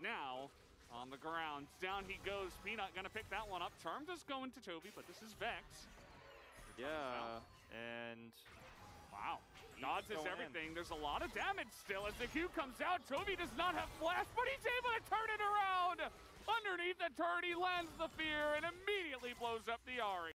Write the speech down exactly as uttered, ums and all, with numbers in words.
now on the ground. Down he goes. Peanut gonna pick that one up. Charm does go into Chovy, but this is Vex. Yeah, and wow. Dodges going everything. in. There's a lot of damage still as the Q comes out. Chovy does not have flash, but he's able to turn it around. Underneath the turret, he lands the fear and immediately blows up the Ahri.